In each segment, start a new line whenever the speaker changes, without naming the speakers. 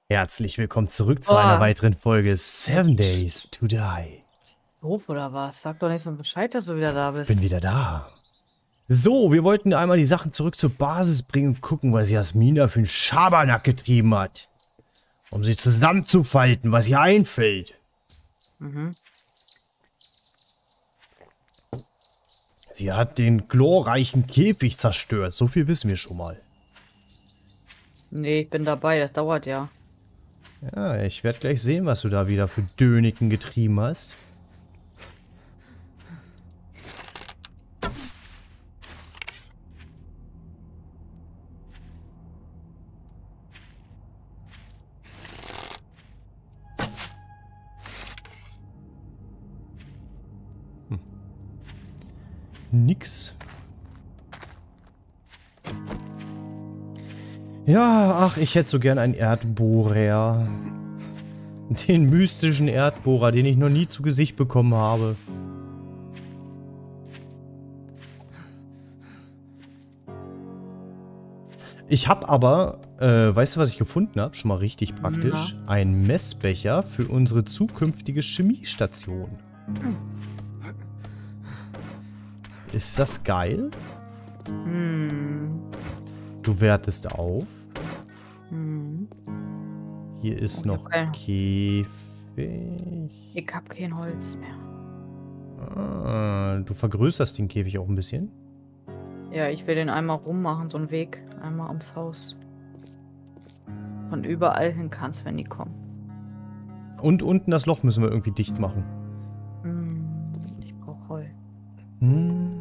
Herzlich willkommen zurück zu einer weiteren Folge 7 Days to Die.
Doof oder was? Sag doch nicht so Bescheid, dass du wieder da
Bin
bist.
wieder da. So, wir wollten einmal die Sachen zurück zur Basis bringen und gucken, was Jasmina für einen Schabernack getrieben hat. Um sie zusammenzufalten, was ihr einfällt.
Mhm.
Sie hat den glorreichen Käfig zerstört. So viel wissen wir schon mal.
Nee, ich bin dabei, das dauert ja.
Ja, ich werde gleich sehen, was du da wieder für Döniken getrieben hast. Nix. Ja, ach, ich hätte so gern einen Erdbohrer. Den mystischen Erdbohrer, den ich noch nie zu Gesicht bekommen habe. Ich habe aber, weißt du, was ich gefunden habe? Schon mal richtig praktisch.
Na?
Ein Messbecher für unsere zukünftige Chemiestation. Ist das geil?
Hm.
Du wertest auf.
Hm.
Hier ist
Oh,
noch
okay.
Käfig.
Ich hab kein Holz mehr.
Ah, du vergrößerst den Käfig auch ein bisschen.
Ja, ich will den einmal rummachen, so einen Weg. Einmal ums Haus. Von überall hin kannst, wenn die kommen.
Und unten das Loch müssen wir irgendwie dicht machen.
Hm. Ich brauch Holz.
Hm.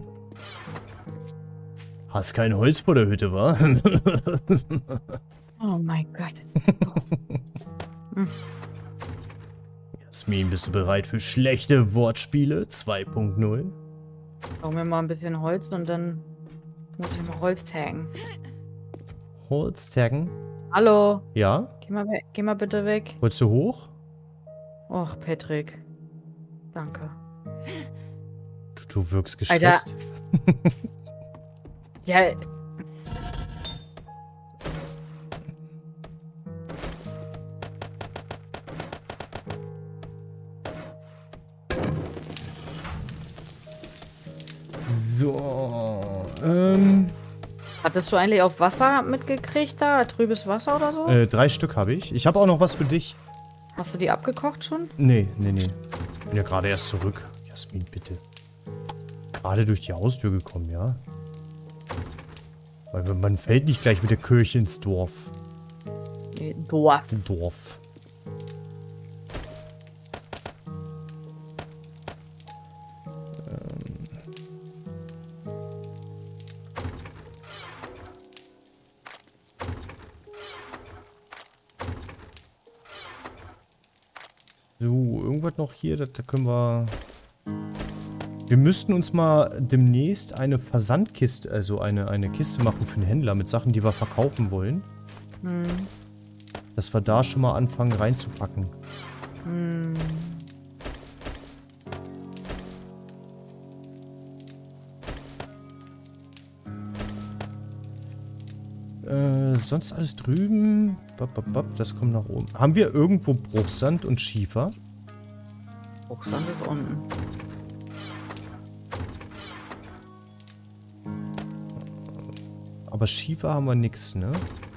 Hast kein Holz vor der Hütte, wa?
Oh mein Gott. Hm.
Jasmin, bist du bereit für schlechte Wortspiele 2.0?
Brauchen wir mal ein bisschen Holz und dann muss ich mal Holz taggen.
Holz taggen?
Hallo?
Ja?
Geh mal bitte weg.
Wolltest du hoch?
Och, Patrick. Danke.
Du wirkst gestresst.
Ja.
So,
Hattest du eigentlich auch Wasser mitgekriegt da? Trübes Wasser oder so?
3 Stück habe ich. Ich habe auch noch was für dich.
Hast du die abgekocht schon?
Nee. Bin ja gerade erst zurück. Jasmin, bitte. Gerade durch die Haustür gekommen, ja? Weil man fällt nicht gleich mit der Kirche ins Dorf.
Nee, Dorf.
Dorf. So, irgendwas noch hier, da können wir... Wir müssten uns mal demnächst eine Versandkiste, also eine Kiste machen für den Händler mit Sachen, die wir verkaufen wollen.
Hm.
Dass wir da schon mal anfangen reinzupacken.
Hm.
Sonst alles drüben. Das kommt nach oben. Haben wir irgendwo Bruchsand und Schiefer?
Hochsand ist unten.
Aber Schiefer haben wir nix, ne?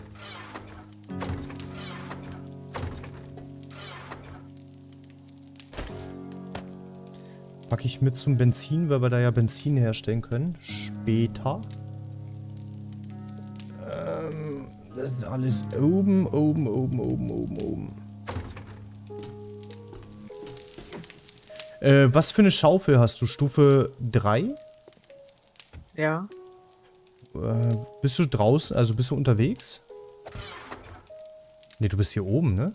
Packe ich mit zum Benzin, weil wir da ja Benzin herstellen können. Später. Das ist alles oben. Was für eine Schaufel hast du? Stufe 3?
Ja.
Bist du draußen? Also bist du unterwegs? Ne, du bist hier oben, ne?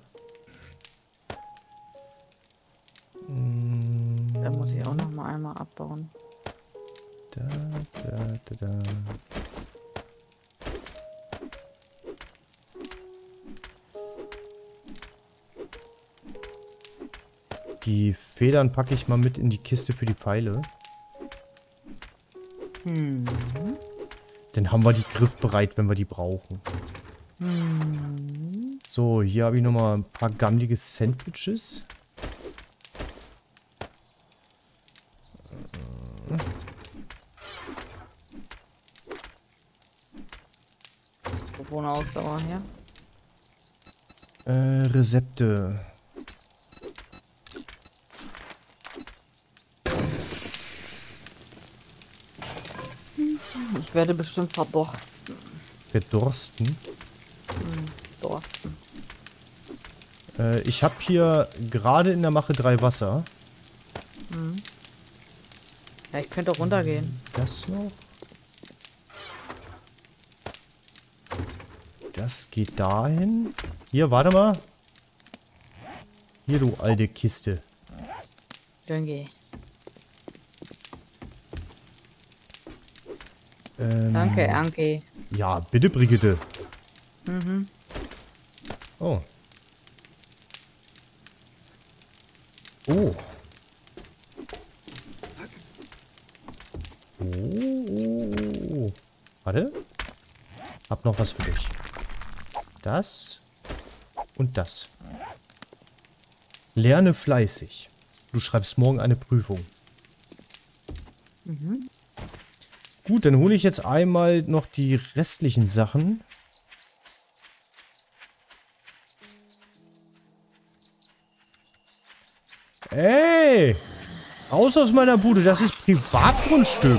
Da muss ich auch noch mal einmal abbauen.
Da. Die Federn packe ich mal mit in die Kiste für die Pfeile.
Hm.
Dann haben wir die griffbereit, wenn wir die brauchen.
Hm.
So, hier habe ich nochmal ein paar gammelige Sandwiches.
Bewohnerausdauer her.
Rezepte.
Ich werde bestimmt verdorsten.
Verdursten.
Dorsten.
Ich habe hier gerade in der Mache 3 Wasser.
Ja, ich könnte runtergehen.
Das noch. Das geht dahin. Hier, warte mal. Hier, du alte Kiste.
Danke. Danke, Anke.
Ja, bitte, Brigitte. Oh. Oh. Oh. Warte. Hab noch was für dich. Das. Und das. Lerne fleißig. Du schreibst morgen eine Prüfung. Gut, dann hole ich jetzt einmal noch die restlichen Sachen. Ey! Raus aus meiner Bude, das ist Privatgrundstück.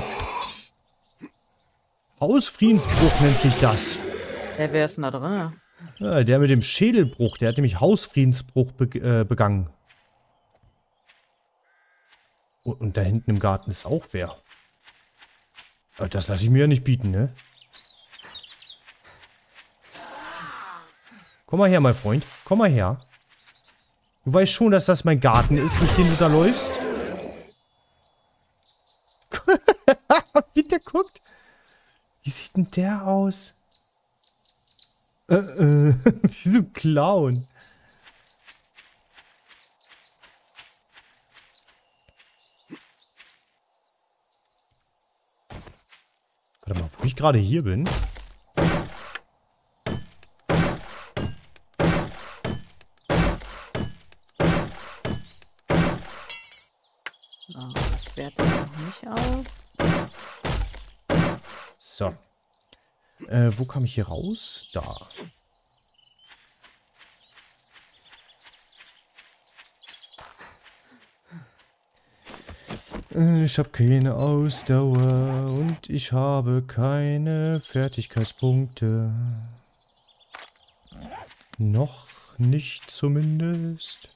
Hausfriedensbruch nennt sich das.
Ja, wer ist denn da drin?
Ja, der mit dem Schädelbruch, der hat nämlich Hausfriedensbruch begangen. Und da hinten im Garten ist auch wer. Das lasse ich mir ja nicht bieten, ne? Komm mal her, mein Freund. Komm mal her. Du weißt schon, dass das mein Garten ist, durch den du da läufst? Wie der guckt. Wie sieht denn der aus? Wie so ein Clown. Warte mal, wo ich gerade hier bin.
Ich werte noch nicht auf.
So. Wo kam ich hier raus? Da. Ich habe keine Ausdauer und ich habe keine Fertigkeitspunkte. Noch nicht zumindest.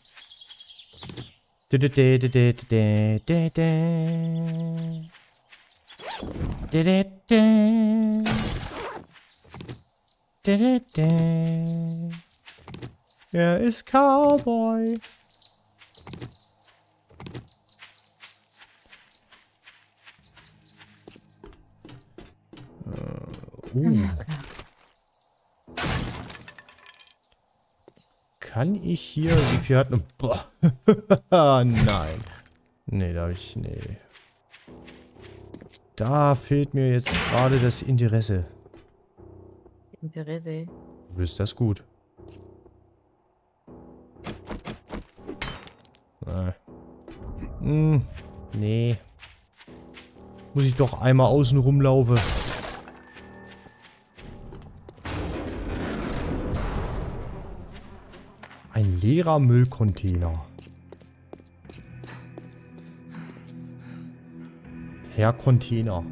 Er ist Cowboy. Kann ich hier... Wie viel hat... Boah. Nein. Nee, da habe ich... Nee. Da fehlt mir jetzt gerade das Interesse.
Interesse.
Du wirst das gut. Nee. Muss ich doch einmal außen rumlaufen. Ein leerer Müllcontainer. Herr Container.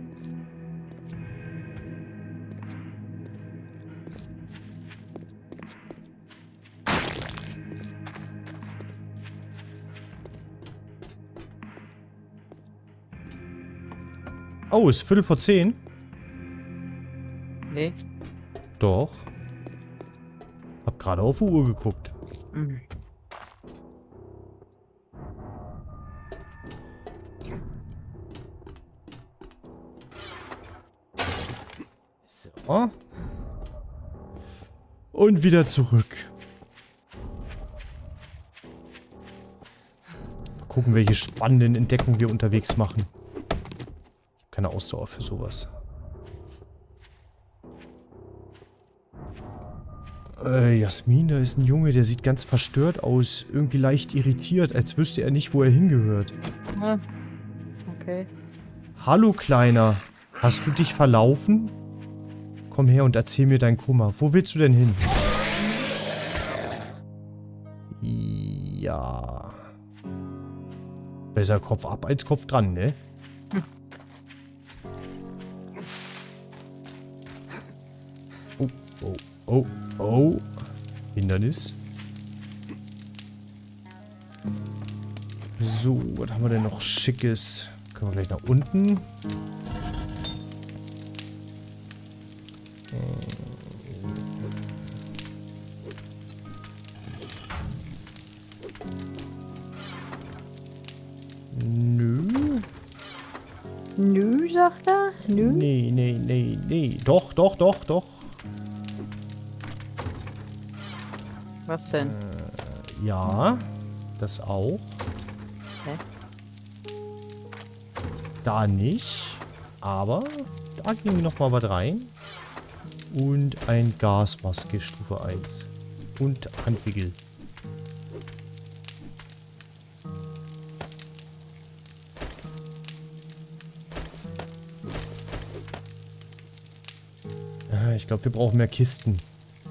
Oh, ist 10:15?
Nee.
Doch. Hab gerade auf die Uhr geguckt. So. Und wieder zurück. Mal gucken, welche spannenden Entdeckungen wir unterwegs machen. Keine Ausdauer für sowas. Jasmin, da ist ein Junge, der sieht ganz verstört aus. Irgendwie leicht irritiert, als wüsste er nicht, wo er hingehört.
Ah, okay.
Hallo, Kleiner. Hast du dich verlaufen? Komm her und erzähl mir deinen Kummer. Wo willst du denn hin? Ja. Besser Kopf ab als Kopf dran, ne? Oh, oh, oh, oh. Hindernis. So, was haben wir denn noch Schickes? Können wir gleich nach unten. Nö.
Nö, sagt er? Nö.
Nee, nee, nee, nee. Doch, doch, doch, doch.
Was denn?
Ja, das auch.
Hä?
Da nicht. Aber da ging noch mal was rein. Und ein Gasmaske Stufe 1. Und Handwickel. Ich glaube, wir brauchen mehr Kisten.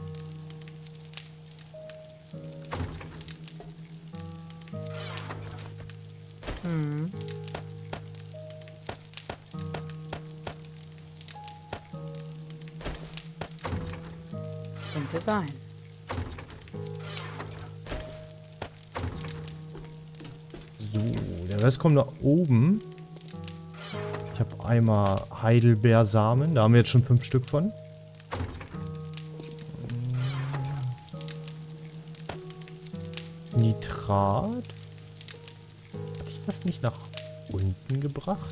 Hm. Könnte sein.
So, der Rest kommt nach oben. Ich habe einmal Heidelbeersamen. Da haben wir jetzt schon 5 Stück von. Nitrat. Hatte ich das nicht nach unten gebracht?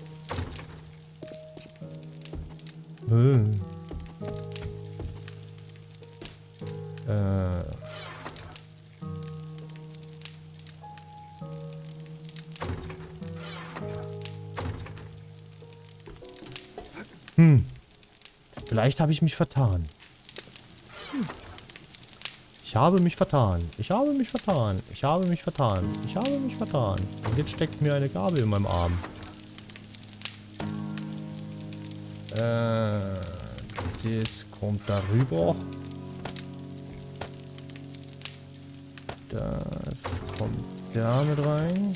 Vielleicht habe ich mich vertan. Ich habe mich vertan. Ich habe mich vertan. Ich habe mich vertan. Ich habe mich vertan. Und jetzt steckt mir eine Gabel in meinem Arm. Das kommt darüber. Das kommt da mit rein.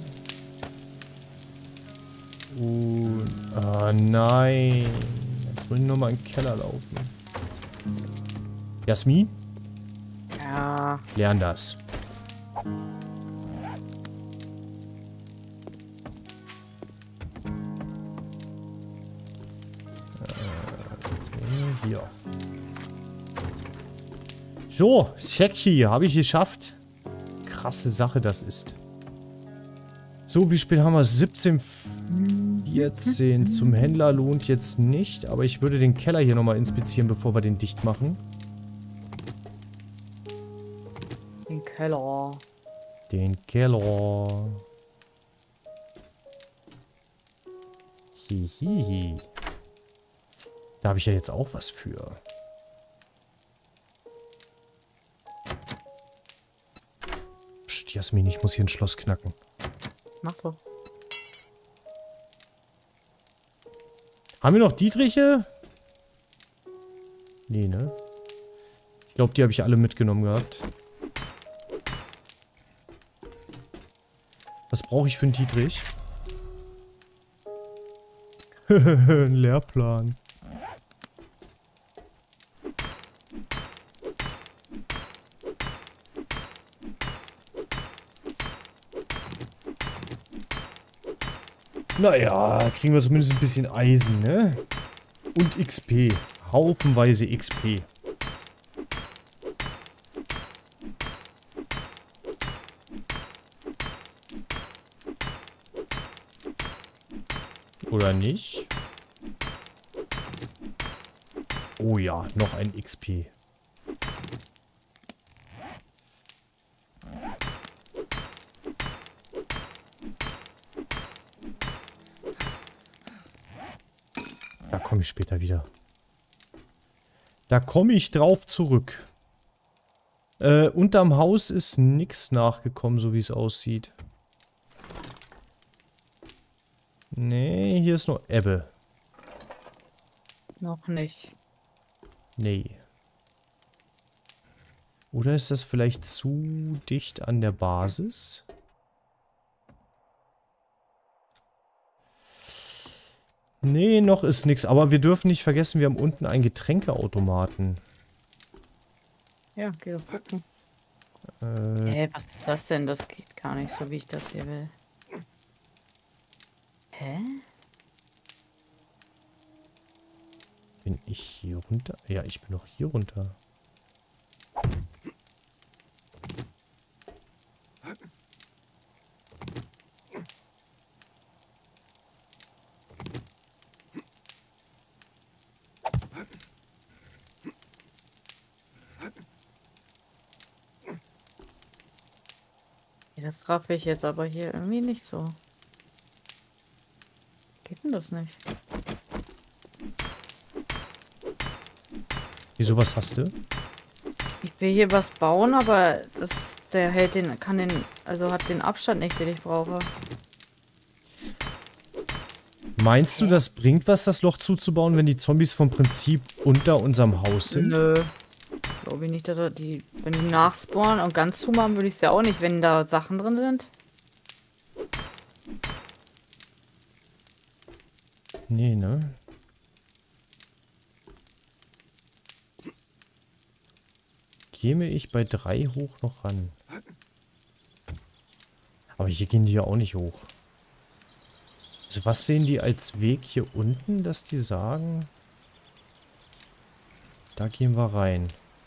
Und... Ah, nein. Jetzt muss ich nochmal in den Keller laufen. Jasmin?
Ja.
Lern das. Hier. So, Seki, habe ich geschafft. Krasse Sache das ist. So, wie spät haben wir es? 17:14. Zum Händler lohnt jetzt nicht, aber ich würde den Keller hier nochmal inspizieren, bevor wir den dicht machen.
Den Keller.
Den Keller. Hihihi. Da habe ich ja jetzt auch was für. Psst, Jasmin, ich muss hier ein Schloss knacken.
Mach doch.
Haben wir noch Dietriche? Nee, ne? Ich glaube, die habe ich alle mitgenommen gehabt. Was brauche ich für einen Dietrich? Ein Lehrplan. Naja, kriegen wir zumindest ein bisschen Eisen, ne? Und XP. Haufenweise XP. Oder nicht? Oh ja, noch ein XP. Da komme ich später wieder. Da komme ich drauf zurück. Unterm Haus ist nichts nachgekommen, so wie es aussieht. Nee, hier ist nur Ebbe.
Noch nicht.
Nee. Oder ist das vielleicht zu dicht an der Basis? Nee, noch ist nichts. Aber wir dürfen nicht vergessen, wir haben unten einen Getränkeautomaten.
Ja, geh doch gucken.
Äh,
Hä, was ist das denn? Das geht gar nicht so, wie ich das hier will. Hä?
bin ich hier runter? Ja, ich bin noch hier runter.
Ja, das raff ich jetzt aber hier irgendwie nicht so. Geht denn das nicht?
Wieso, was hast du?
Ich will hier was bauen, aber das, der hält den, kann den, also hat den Abstand nicht, den ich brauche.
Meinst du, das bringt was, das Loch zuzubauen, wenn die Zombies vom Prinzip unter unserem Haus sind?
Nö. Glaube ich nicht, dass er die, wenn die nachspawnen und ganz zumachen, würde ich es ja auch nicht, wenn da Sachen drin sind.
Nee, ne? Käme ich bei 3 hoch noch ran? Aber hier gehen die ja auch nicht hoch. Also was sehen die als Weg hier unten, dass die sagen, da gehen wir rein.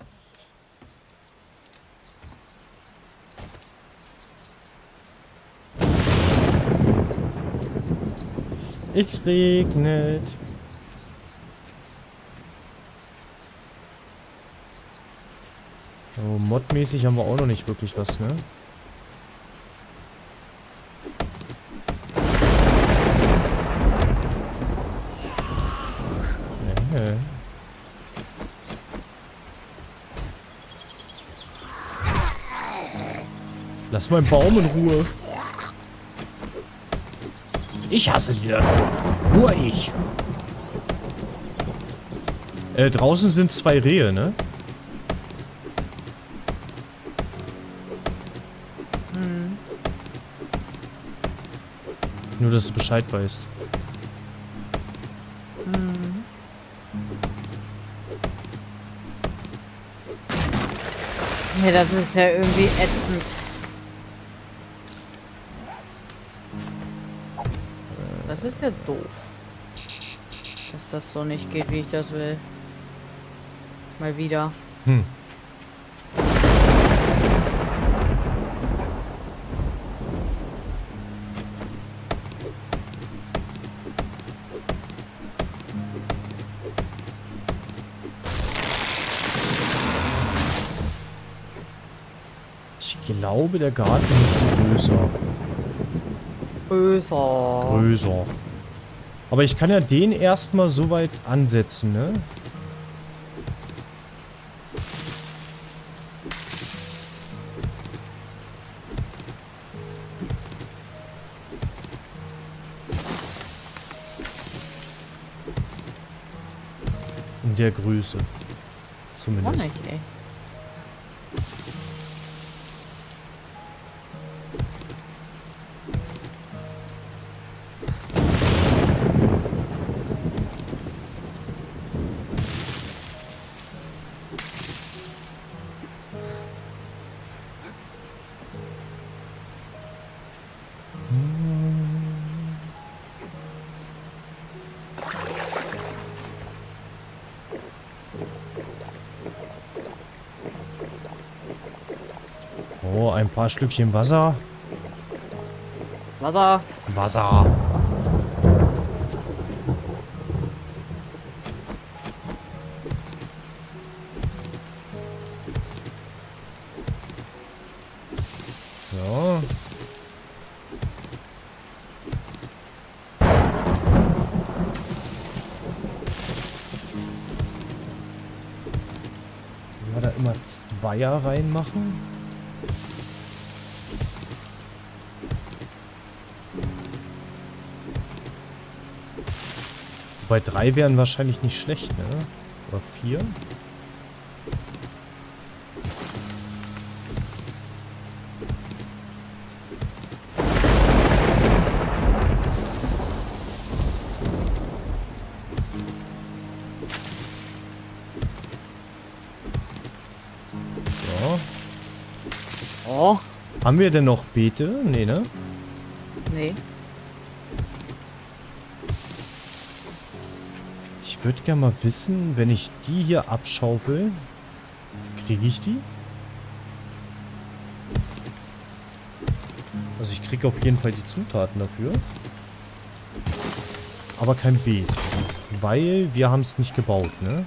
Es regnet. So, modmäßig haben wir auch noch nicht wirklich was, ne? Nee. Lass meinen Baum in Ruhe. Ich hasse die da nur. Nur ich. Draußen sind 2 Rehe, ne? Nur, dass du Bescheid weißt.
Ja, das ist ja irgendwie ätzend. Das ist ja doof. Dass das so nicht geht, wie ich das will. Mal wieder.
Hm. Ich glaube, der Garten müsste größer. Größer. Aber ich kann ja den erstmal so weit ansetzen, ne? In der Größe.
Auch
Zumindest.
nicht, ey. Oh, ein paar Schlückchen Wasser. Wasser.
Wasser. So. War da immer Weiher reinmachen. Wobei 3 wären wahrscheinlich nicht schlecht, ne? Oder 4? So.
Oh.
Haben wir denn noch Beete? Nee, ne?
Nee.
Ich würde gerne mal wissen, wenn ich die hier abschaufel, kriege ich die? Also ich kriege auf jeden Fall die Zutaten dafür. Aber kein Beet. Weil wir haben es nicht gebaut, ne?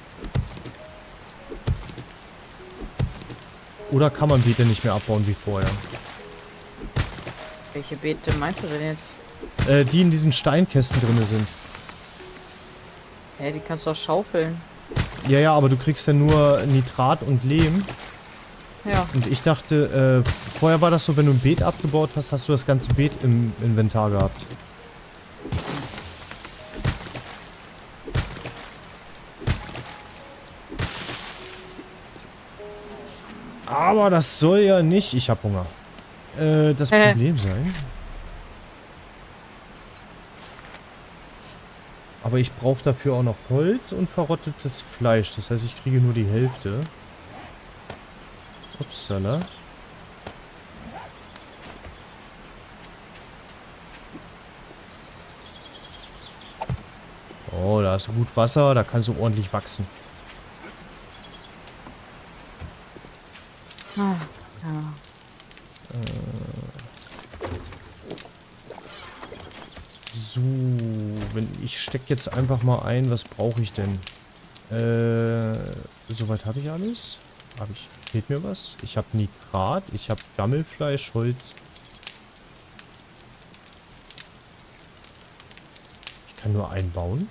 Oder kann man Beete nicht mehr abbauen wie vorher?
Welche Beete meinst du denn jetzt?
Die in diesen Steinkästen drin sind.
Hä, die kannst du doch schaufeln.
Ja, ja, aber du kriegst ja nur Nitrat und Lehm.
Ja.
Und ich dachte, vorher war das so, wenn du ein Beet abgebaut hast, hast du das ganze Beet im Inventar gehabt. Aber das soll ja nicht, ich hab Hunger, das Problem sein. Aber ich brauche dafür auch noch Holz und verrottetes Fleisch. Das heißt, ich kriege nur die Hälfte. Upsala. Oh, da ist gut Wasser, da kannst du ordentlich wachsen.
Ah, ja.
So, wenn ich stecke jetzt einfach mal ein, was brauche ich denn? Soweit habe ich alles. Fehlt mir was? Ich habe Nitrat, ich habe Gammelfleisch, Holz. Ich kann nur einbauen.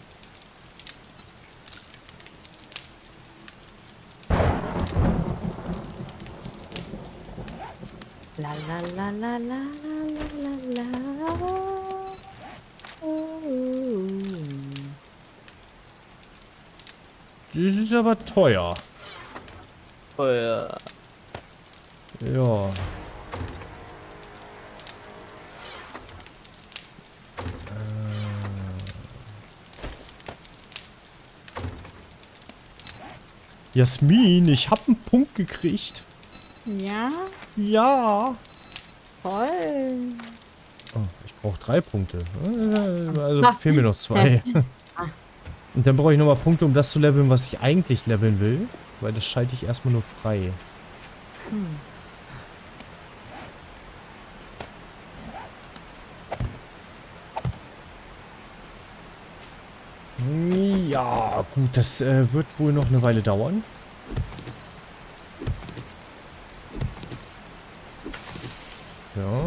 La la la la la la la la.
Das ist aber teuer.
Ja.
Ja. Jasmin, ich habe einen Punkt gekriegt.
Ja?
Ja.
Toll.
Oh, ich brauche 3 Punkte. Also fehlen mir noch 2. Und dann brauche ich nochmal Punkte, um das zu leveln, was ich eigentlich leveln will. Weil das schalte ich erstmal nur frei. Ja, gut, das wird wohl noch eine Weile dauern. Ja.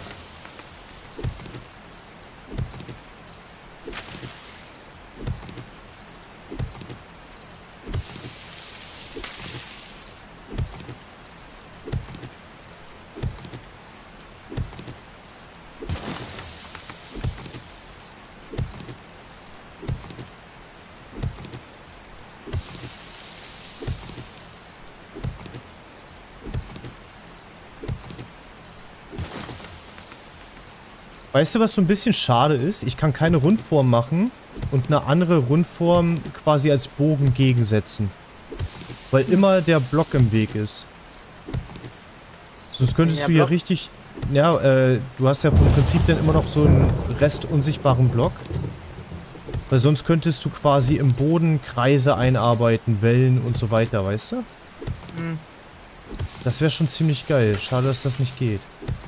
Weißt du, was so ein bisschen schade ist? Ich kann keine Rundform machen und eine andere Rundform quasi als Bogen gegensetzen. Weil immer der Block im Weg ist. Sonst könntest du hier richtig... Ja, du hast ja vom Prinzip dann immer noch so einen Rest unsichtbaren Block. Weil sonst könntest du quasi im Boden Kreise einarbeiten, Wellen und so weiter, weißt du?
Hm.
Das wäre schon ziemlich geil. Schade, dass das nicht geht.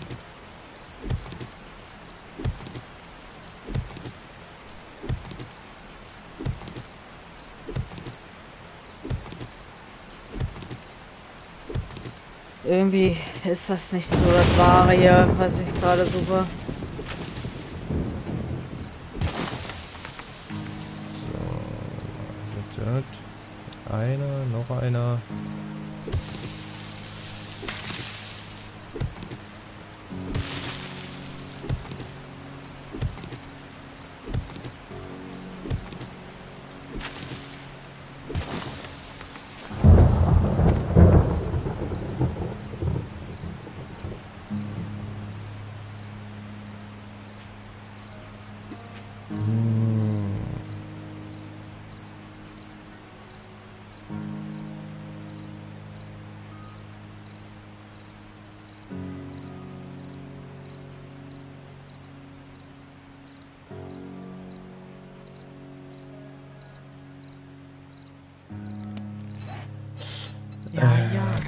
Irgendwie ist das nicht so das Wahre hier, was ich gerade suche.
So, einer, noch einer.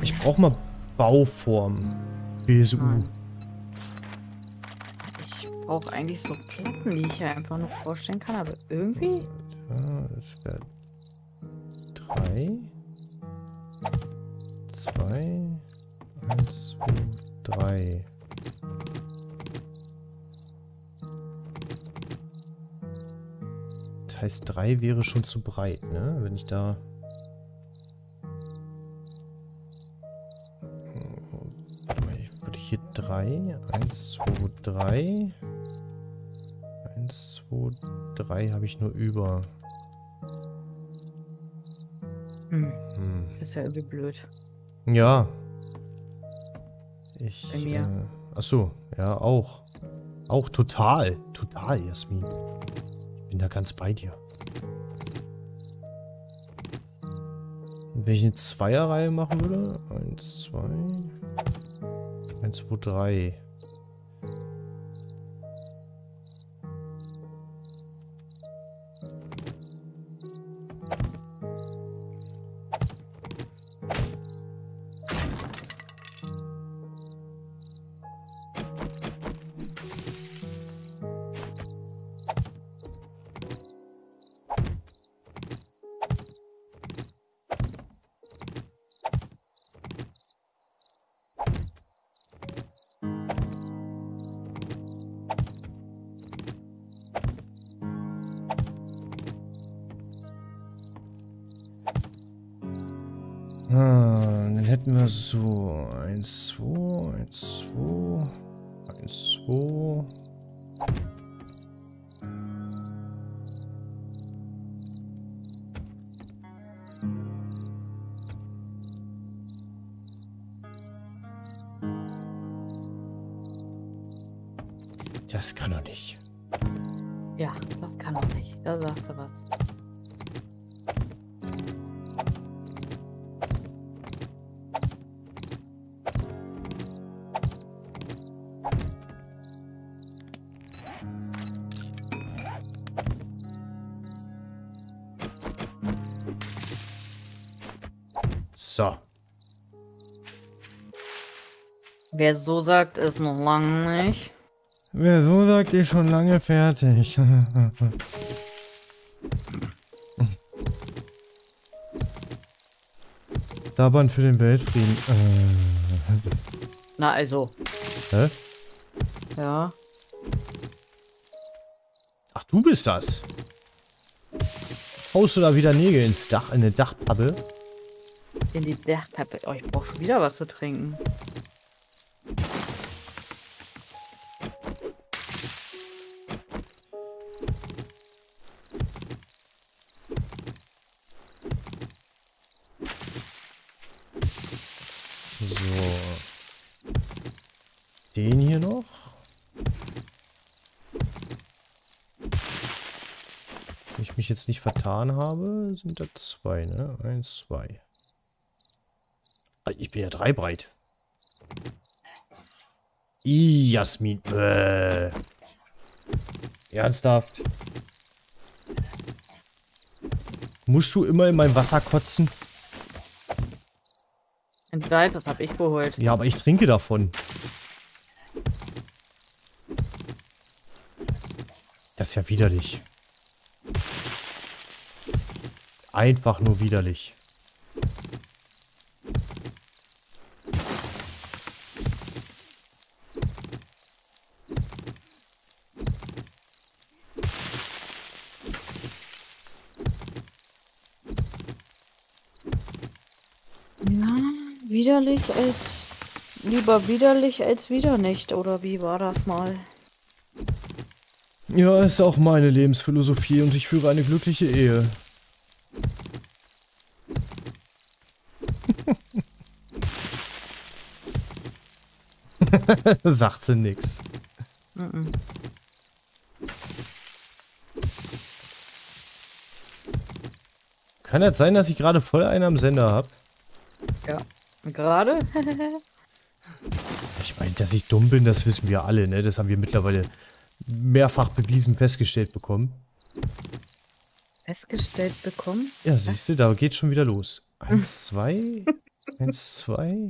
Ich brauche mal Bauform. BSU.
Nein. Ich brauche eigentlich so Platten, die ich ja einfach nur vorstellen kann, aber irgendwie...
Ja, das wäre 3, 2, 1, 2, 3. Das heißt, 3 wäre schon zu breit, ne? Wenn ich da... Ich würde hier 3, 1, 2, 3. 1, 2, 3 habe ich nur über.
Das ist ja irgendwie blöd.
Ja.
Bei mir.
Achso, ja, auch. Auch total. Total, Jasmin. Ich bin da ganz bei dir. Und wenn ich eine Zweierreihe machen würde? 1, 2. 1, 2, 3. Dann hätten wir so 1, 2, 1, 2, 1, 2. Das kann doch nicht.
Ja, das kann doch nicht. Da sagst du was.
So.
Wer so sagt, ist noch lange nicht.
Wer so sagt, ist schon lange fertig. Sabbern für den Weltfrieden.
Na also.
Hä?
Ja.
Ach, du bist das. Haust du da wieder Nägel ins Dach, in eine Dachpappe?
In die Dachpappe. Oh, ich brauche schon wieder was zu trinken.
So. Den hier noch. Wenn ich mich jetzt nicht vertan habe, sind da 2, ne? 1, 2. Ich bin ja 3 breit. Jasmin. Ernsthaft? Musst du immer in mein Wasser kotzen?
Entgleis, das habe ich geholt.
Ja, aber ich trinke davon. Das ist ja widerlich. Einfach nur widerlich.
Ja, widerlich als... Lieber widerlich als wieder nicht, oder wie war das mal?
Ja, ist auch meine Lebensphilosophie und ich führe eine glückliche Ehe. Sagt sie nix.
Mhm.
Kann das sein, dass ich gerade voll einen am Sender habe?
Ja. Gerade?
Ich meine, dass ich dumm bin, das wissen wir alle, ne? Das haben wir mittlerweile mehrfach bewiesen festgestellt bekommen.
Festgestellt bekommen?
Ja, siehst du, da geht schon wieder los. 1, 2. 1, 2.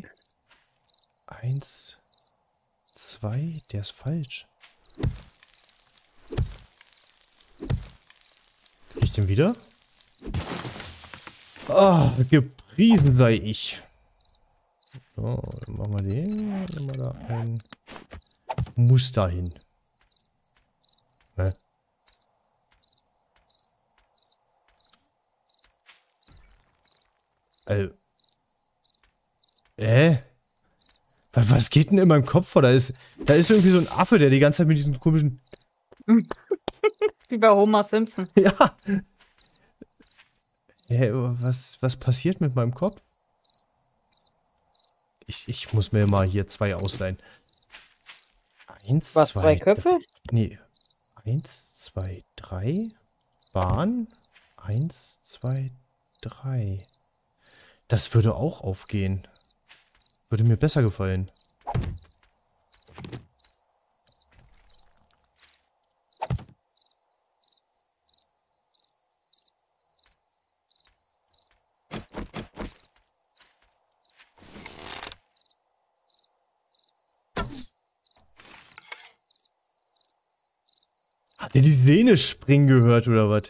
1, 2. Der ist falsch. Krieg ich den wieder? Ah, gepriesen sei ich. So, dann machen wir den. Dann nehmen wir da ein Muster hin. Hä? Was geht denn in meinem Kopf vor? Da ist irgendwie so ein Affe, der die ganze Zeit mit diesen komischen...
Wie bei Homer Simpson.
Ja. Was passiert mit meinem Kopf? Ich muss mir mal hier 2 ausleihen. 1,
Was,
2,
2 Köpfe?
Nee. 1, 2, 3. Bahn. 1, 2, 3. Das würde auch aufgehen. Würde mir besser gefallen. Habt ihr die Sehne springen gehört, oder was?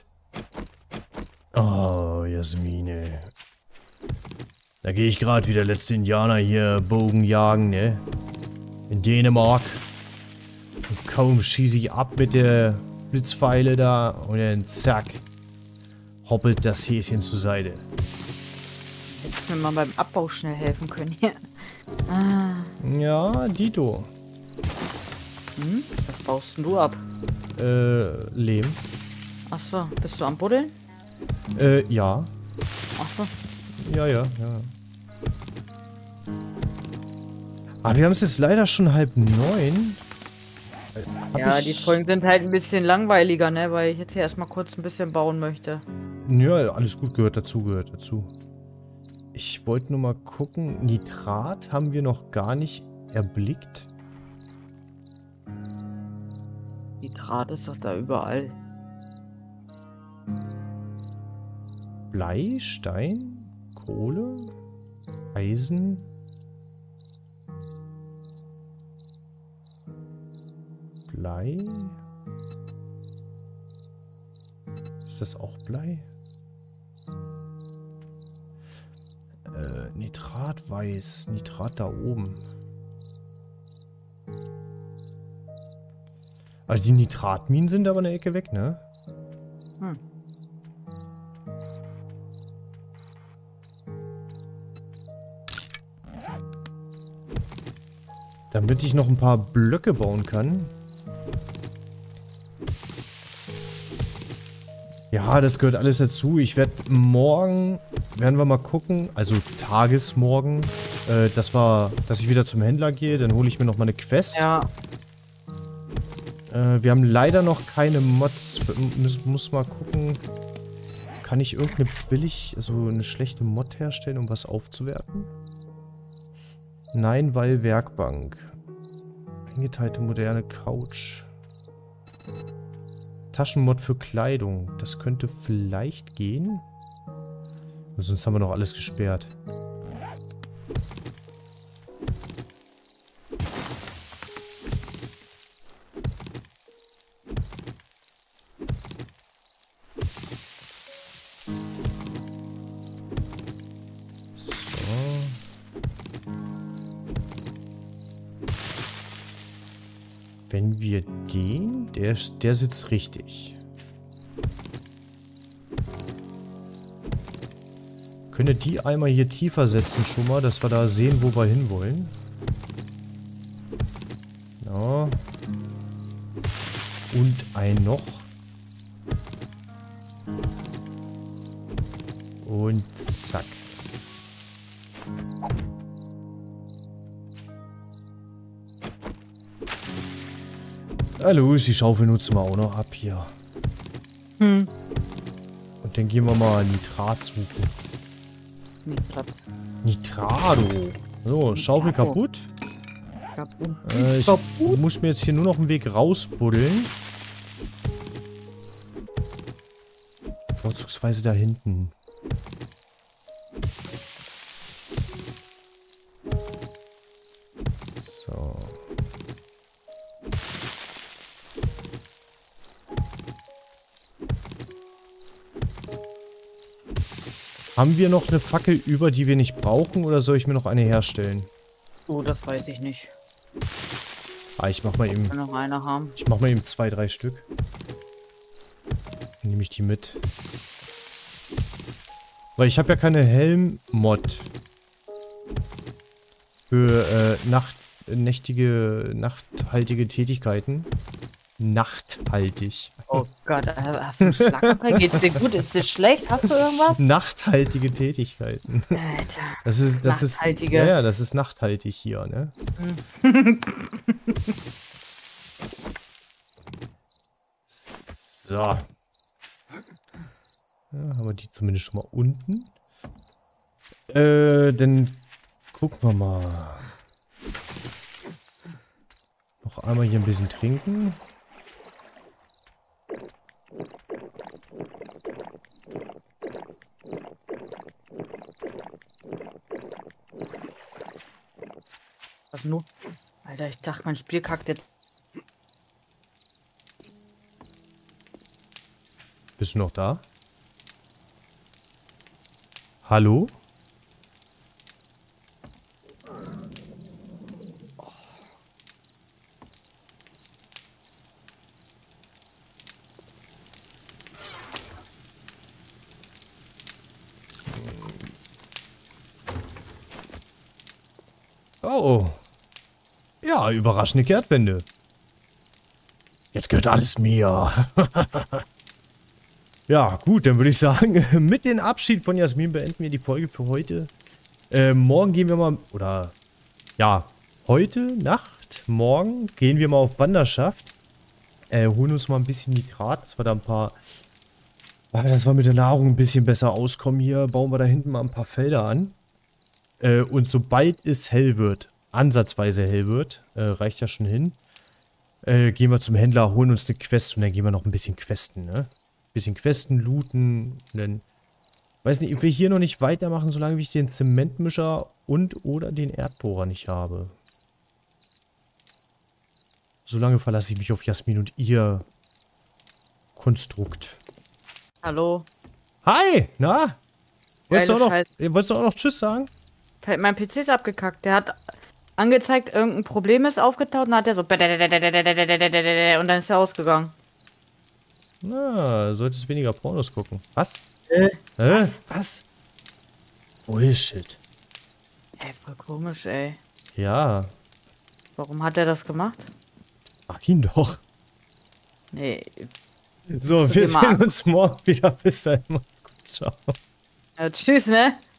Oh, Jasmine. Da gehe ich gerade wie der letzte Indianer hier Bogen jagen, ne? In Dänemark. Und kaum schieße ich ab mit der Blitzpfeile da und dann zack. Hoppelt das Häschen zur Seite.
Hättest mir mal beim Abbau schnell helfen können hier. Ah.
Ja, Dito.
Hm? Was baust denn du ab?
Lehm.
Achso, bist du am Buddeln?
Ja.
Achso.
Ja. Aber wir haben es jetzt leider schon 8:30.
Ja, die Folgen sind halt ein bisschen langweiliger, ne? Weil ich jetzt hier erstmal kurz ein bisschen bauen möchte.
Ja, alles gut, gehört dazu. Ich wollte nur mal gucken. Nitrat haben wir noch gar nicht erblickt.
Nitrat ist doch da überall.
Blei, Stein, Kohle, Eisen. Blei. Ist das auch Blei? Nitrat weiß. Nitrat da oben. Also die Nitratminen sind aber eine Ecke weg, ne?
Hm.
Damit ich noch ein paar Blöcke bauen kann. Ja, das gehört alles dazu. Ich werde morgen, werden wir mal gucken, also tagesmorgen, dass ich wieder zum Händler gehe. Dann hole ich mir noch mal eine Quest.
Ja.
Wir haben leider noch keine Mods. Muss mal gucken. Kann ich irgendeine also eine schlechte Mod herstellen, um was aufzuwerten? Nein, weil Werkbank. Eingeteilte moderne Couch. Taschenmod für Kleidung. Das könnte vielleicht gehen. Sonst haben wir noch alles gesperrt. Wenn wir den... Der sitzt richtig. Können wir die einmal hier tiefer setzen schon mal, dass wir da sehen, wo wir hinwollen. Ja. Und ein noch. Und zack. Hallo, die Schaufel nutzen wir auch noch ab hier.
Hm.
Und dann gehen wir mal Nitrat suchen. Nitrado. So, Schaufel kaputt. Ich muss mir jetzt hier nur noch einen Weg rausbuddeln. Vorzugsweise da hinten. Haben wir noch eine Fackel über, die wir nicht brauchen, oder soll ich mir noch eine herstellen?
Oh, das weiß ich nicht.
Ah, ich mach mal eben.
Wir noch eine haben.
Ich mach mal eben 2, 3 Stück. Dann nehme ich die mit. Weil ich habe ja keine Helm-Mod. Für nachthaltige Tätigkeiten. Nachthaltig.
Oh Gott, hast du einen Schlaganfall? Geht's dir gut? Ist dir schlecht? Hast du irgendwas?
Nachthaltige Tätigkeiten.
Alter.
Das ist
Nachthaltige.
ja, das ist nachthaltig hier, ne? So. Ja, haben wir die zumindest schon mal unten. Dann gucken wir mal. Noch einmal hier ein bisschen trinken.
Was nun? Alter, ich dachte, mein Spiel kackt jetzt.
Bist du noch da? Hallo? Oh. Ja, überraschende Kehrtwende. Jetzt gehört alles mir. Ja, gut, dann würde ich sagen, mit dem Abschied von Jasmin beenden wir die Folge für heute. Morgen gehen wir mal, oder, ja, heute Nacht, morgen gehen wir mal auf Wanderschaft. Holen uns mal ein bisschen Nitrat, dass wir da ein paar, dass wir mit der Nahrung ein bisschen besser auskommen hier. Bauen wir da hinten mal ein paar Felder an. Und sobald es hell wird, ansatzweise hell wird, reicht ja schon hin, gehen wir zum Händler, holen uns eine Quest und dann gehen wir noch ein bisschen questen, ne? Bisschen questen, looten und dann, weiß nicht, ich will hier noch nicht weitermachen, solange ich den Zementmischer und oder den Erdbohrer nicht habe. Solange verlasse ich mich auf Jasmin und ihr Konstrukt.
Hallo?
Hi, na? Wolltest du
Geile
auch noch Tschüss sagen?
Mein PC ist abgekackt. Der hat angezeigt, irgendein Problem ist aufgetaucht und dann hat er so und dann ist er ausgegangen.
Na, solltest weniger Pornos gucken. Was? Was? Bullshit.
Ey, voll komisch, ey.
Ja.
Warum hat er das gemacht?
Frag ihn doch.
Nee.
So, wir sehen uns morgen wieder. Bis dahin. Macht's gut. Ciao.
Ja, tschüss, ne?